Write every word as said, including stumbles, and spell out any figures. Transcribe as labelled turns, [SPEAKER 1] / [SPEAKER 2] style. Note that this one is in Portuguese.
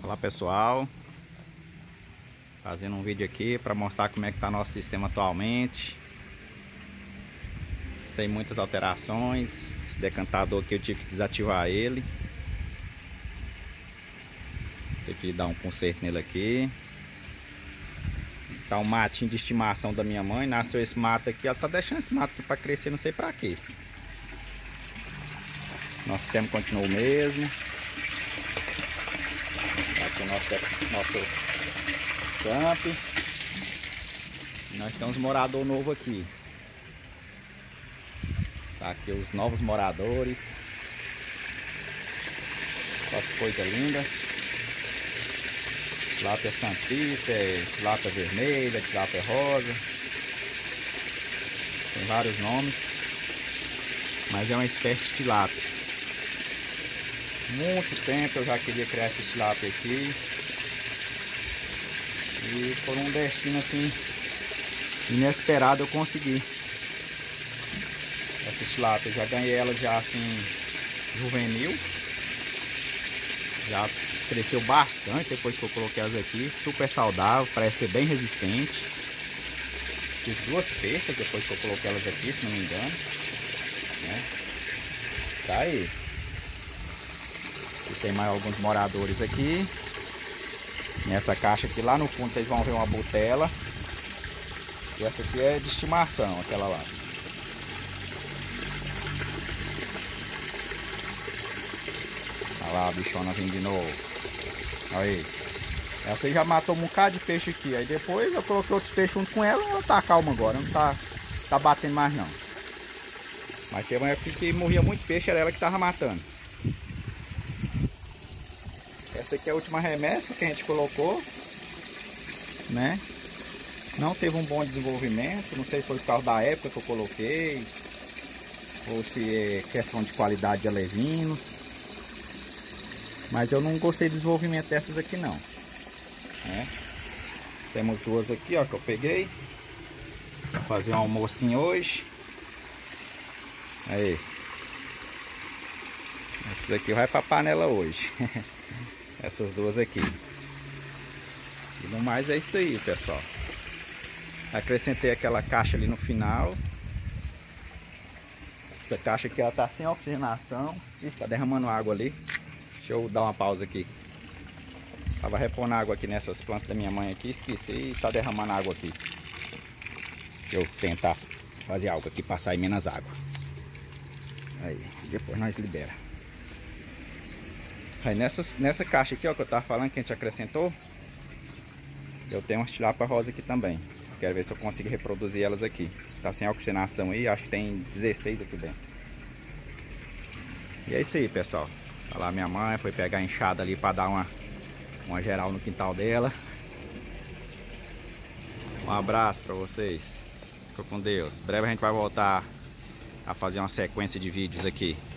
[SPEAKER 1] Olá pessoal, fazendo um vídeo aqui para mostrar como é que está nosso sistema atualmente, sem muitas alterações. Esse decantador aqui eu tive que desativar ele, tive que dar um conserto nele aqui. Tá um matinho de estimação da minha mãe, nasceu esse mato aqui, ela tá deixando esse mato aqui para crescer, não sei para quê. Nosso sistema continua o mesmo. Aqui o nosso, nosso camp. Nós temos um morador novo aqui. Tá aqui os novos moradores. Só que coisa linda. Tilápia Santita, tilápia vermelha, tilápia rosa. Tem vários nomes. Mas é uma espécie de tilápia. Muito tempo eu já queria criar esse tilápia aqui. E por um destino assim inesperado eu consegui. Essa tilápia, já ganhei ela já assim juvenil. Já cresceu bastante depois que eu coloquei elas aqui. Super saudável, parece ser bem resistente. Fiz duas percas depois que eu coloquei elas aqui, se não me engano, né? Tá aí. E tem mais alguns moradores aqui. Nessa caixa aqui lá no fundo vocês vão ver uma botela. E essa aqui é de estimação, aquela lá. Olha lá a bichona vindo de novo. Olha aí. Essa aí já matou um bocado de peixe aqui. Aí depois eu coloquei outros peixes junto com ela. Ela tá calma agora, não tá, tá batendo mais não. Mas teve uma época que morria muito peixe, era ela que tava matando. Essa aqui é a última remessa que a gente colocou, né? Não teve um bom desenvolvimento, não sei se foi por causa da época que eu coloquei, ou se é questão de qualidade de alevinos. Mas eu não gostei do desenvolvimento dessas aqui não, né? Temos duas aqui, ó, que eu peguei. Vou fazer um almocinho hoje. Aí. Essas aqui vai pra panela hoje. Essas duas aqui. E no mais é isso aí, pessoal. Acrescentei aquela caixa ali no final. Essa caixa aqui ela tá sem oxigenação. Ih, tá derramando água ali. Deixa eu dar uma pausa aqui. Tava repondo água aqui nessas plantas da minha mãe aqui, esqueci e tá derramando água aqui. Deixa eu tentar fazer algo aqui para sair menos água. Aí, depois nós libera. Aí nessa, nessa caixa aqui, ó, que eu tava falando que a gente acrescentou, eu tenho umas tilápia rosa aqui também. Quero ver se eu consigo reproduzir elas aqui. Tá sem oxigenação aí, acho que tem dezesseis aqui dentro. E é isso aí, pessoal. Olha lá, minha mãe foi pegar a enxada ali para dar uma, uma geral no quintal dela. Um abraço para vocês. Fica com Deus. Em breve a gente vai voltar a fazer uma sequência de vídeos aqui.